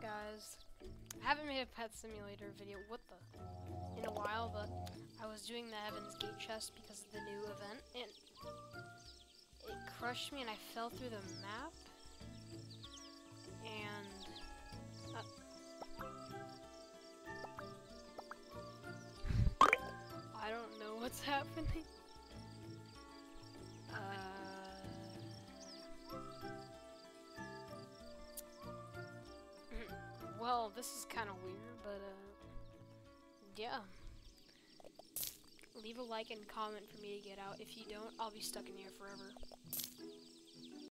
guys? I haven't made a Pet Simulator video, in a while, but I was doing the Heaven's Gate chest because of the new event, and it crushed me and I fell through the map, and I don't know what's happening. Well, this is kind of weird, but, yeah. Leave a like and comment for me to get out. If you don't, I'll be stuck in here forever.